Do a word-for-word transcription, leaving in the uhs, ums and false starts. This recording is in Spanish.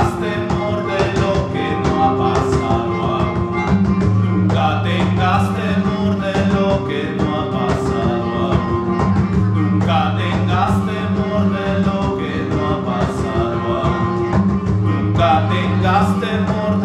tengas temor de lo que no ha pasado aún. Nunca tengas temor de lo que no ha pasado aún. Nunca tengas temor de lo que no ha pasado aún. Nunca tengas temor